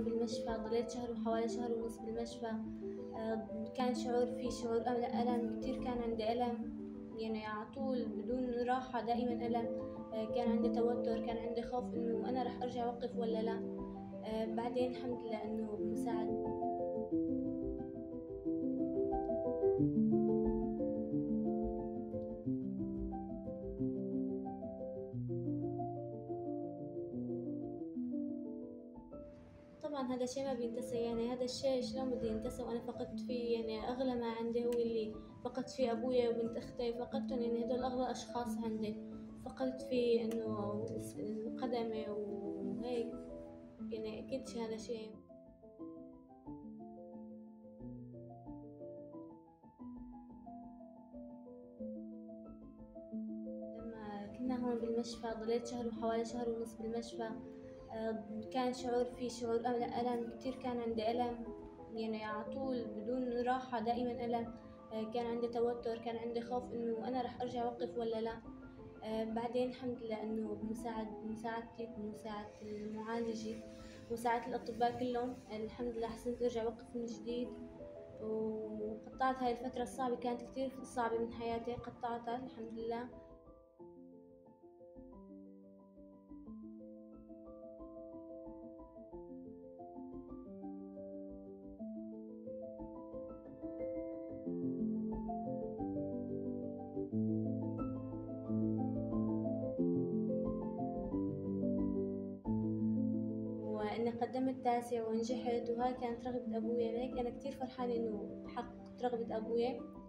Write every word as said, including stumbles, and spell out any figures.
هون بالمشفى، ضليت شهر وحوالي شهر ونص بالمشفى. آه، كان شعور في شعور أل- ألم كتير، كان عندي ألم يعني على طول بدون راحة، دائما ألم. آه، كان عندي توتر، كان عندي خوف إنه أنا رح أرجع أوقف ولا لا. آه، بعدين الحمد لله إنه بمساعدة. طبعا هذا شيء ما بينتسى، يعني هذا الشيء شلون بده ينتسى وأنا فقدت فيه يعني أغلى ما عندي، هو اللي فقدت فيه أبويا وبنت أختي، فقدتهم يعني هدول أغلى أشخاص عندي. فقدت فيه إنه قدمي وهيك، يعني أكيد شي هذا شيء. لما كنا هون بالمشفى ضليت شهر وحوالي شهر ونص بالمشفى. آه، كان شعور في شعور أل- ألم كتير، كان عندي ألم يعني على طول بدون راحة، دائما ألم. آه، كان عندي توتر، كان عندي خوف إنه أنا رح أرجع أوقف ولا لا. آه، بعدين الحمد لله إنه بمساعد بمساعدتك ومساعدة المعالجة ومساعدة الأطباء كلهم، الحمد لله حسنت أرجع أوقف من جديد. وقطعت هاي الفترة الصعبة، كانت كتير صعبة من حياتي، قطعتها الحمد لله. وإني قدمت تاسع ونجحت، وهاي كانت رغبة أبويا، لهيك أنا كتير فرحانة إنه حققت رغبة أبويا.